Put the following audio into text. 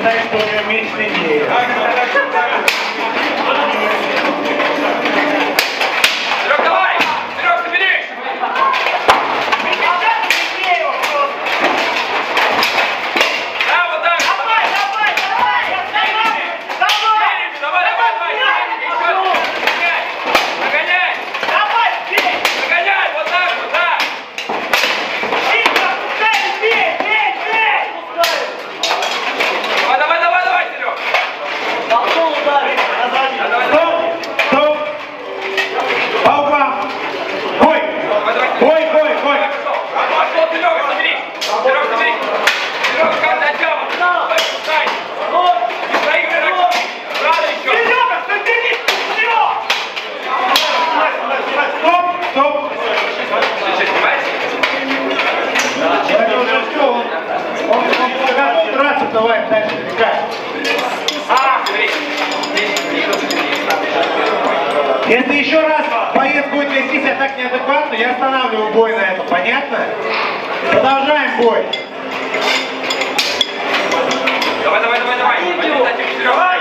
считаю, что у нее медленнее. Серег, давай! Серег, собери! Да, вот так! Давай! Нагоняй! Нагоняй! Вот так вот, да! Давай, Серег! Стоп! Паука! Бой! Бой! Пошел, Серега, собери! Серег, собери! Серега, как ты отъема? Пускай! Не проиграй! Рано еще! Стоп! Ты что, снимаешь? Это уже все, он готов драться, давай дальше бегать. Собери! Если еще раз боец будет вести себя так неадекватно, я останавливаю бой на это, понятно? Продолжаем бой. Давай! Пойди, Серега!